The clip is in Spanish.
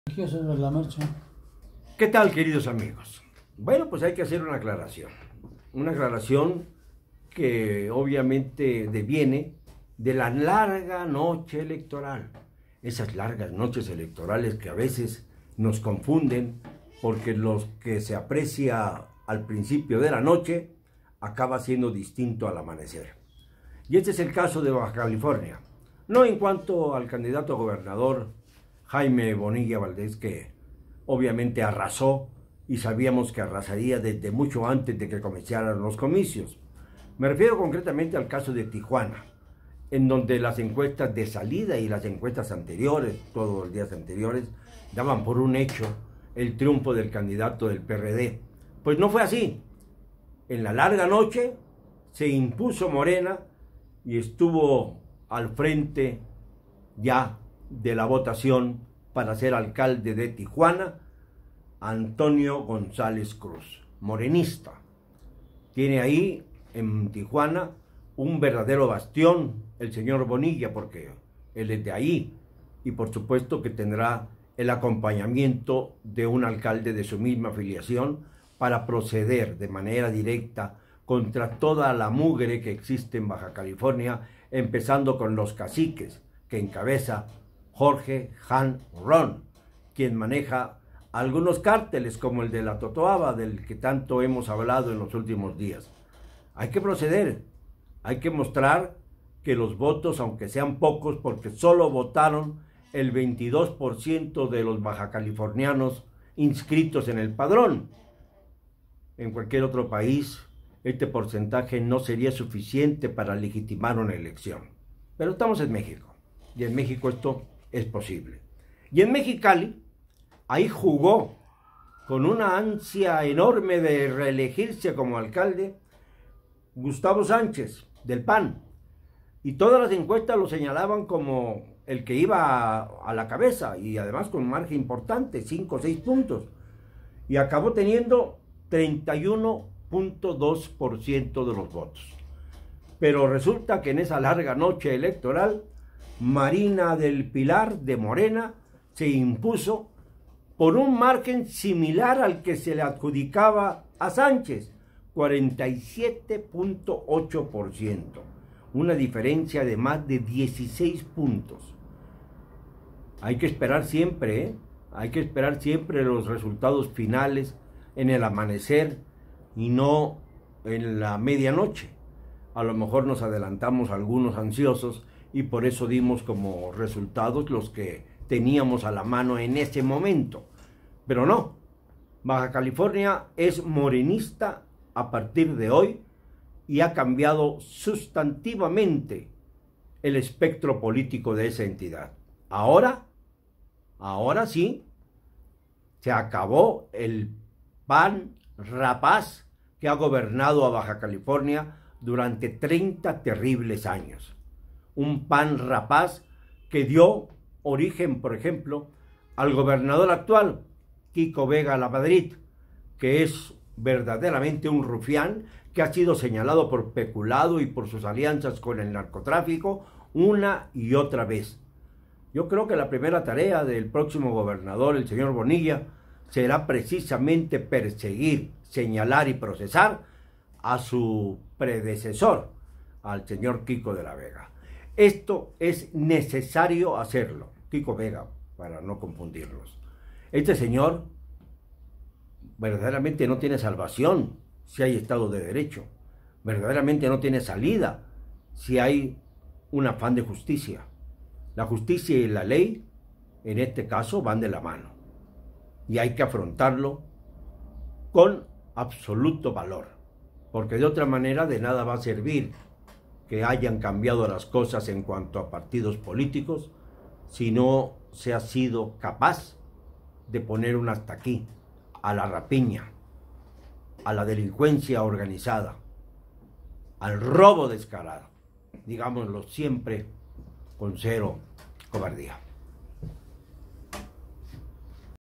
Sobre la marcha. ¿Qué tal, queridos amigos? Bueno, pues hay que hacer una aclaración que obviamente deviene de la larga noche electoral, esas largas noches electorales que a veces nos confunden porque lo que se aprecia al principio de la noche acaba siendo distinto al amanecer. Y este es el caso de Baja California, no en cuanto al candidato a gobernador Jaime Bonilla Valdez, que obviamente arrasó y sabíamos que arrasaría desde mucho antes de que comenzaran los comicios. Me refiero concretamente al caso de Tijuana, en donde las encuestas de salida y las encuestas anteriores, todos los días anteriores, daban por un hecho el triunfo del candidato del PRD. Pues no fue así. En la larga noche se impuso Morena y estuvo al frente ya de la votación para ser alcalde de Tijuana, Antonio González Cruz, morenista. Tiene ahí en Tijuana un verdadero bastión, el señor Bonilla, porque él es de ahí, y por supuesto que tendrá el acompañamiento de un alcalde de su misma afiliación para proceder de manera directa contra toda la mugre que existe en Baja California, empezando con los caciques que encabeza Jorge Han Ron, quien maneja algunos cárteles como el de la Totoaba, del que tanto hemos hablado en los últimos días. Hay que proceder, hay que mostrar que los votos, aunque sean pocos, porque solo votaron el 22% de los bajacalifornianos inscritos en el padrón. En cualquier otro país, este porcentaje no sería suficiente para legitimar una elección. Pero estamos en México, y en México esto es posible. Y en Mexicali, ahí jugó con una ansia enorme de reelegirse como alcalde Gustavo Sánchez, del PAN. Y todas las encuestas lo señalaban como el que iba a la cabeza, y además con un margen importante, 5 o 6 puntos. Y acabó teniendo 31.2% de los votos. Pero resulta que en esa larga noche electoral, Marina del Pilar de Morena se impuso por un margen similar al que se le adjudicaba a Sánchez, 47.8%, una diferencia de más de 16 puntos. Hay que esperar siempre, hay que esperar siempre los resultados finales en el amanecer y no en la medianoche. A lo mejor nos adelantamos algunos ansiosos y por eso dimos como resultados los que teníamos a la mano en ese momento. Pero no, Baja California es morenista a partir de hoy y ha cambiado sustantivamente el espectro político de esa entidad. Ahora sí, se acabó el PAN rapaz que ha gobernado a Baja California durante 30 terribles años. Un PAN rapaz que dio origen, por ejemplo, al gobernador actual, Kiko Vega Lamadrid, que es verdaderamente un rufián que ha sido señalado por peculado y por sus alianzas con el narcotráfico una y otra vez. Yo creo que la primera tarea del próximo gobernador, el señor Bonilla, será precisamente perseguir, señalar y procesar a su predecesor, al señor Kiko de la Vega. Esto es necesario hacerlo, Kiko Vega, para no confundirlos. Este señor verdaderamente no tiene salvación si hay Estado de Derecho, verdaderamente no tiene salida si hay un afán de justicia. La justicia y la ley, en este caso, van de la mano, y hay que afrontarlo con absoluto valor, porque de otra manera de nada va a servir que hayan cambiado las cosas en cuanto a partidos políticos si no se ha sido capaz de poner un hasta aquí a la rapiña, a la delincuencia organizada, al robo descarado, digámoslo siempre con cero cobardía.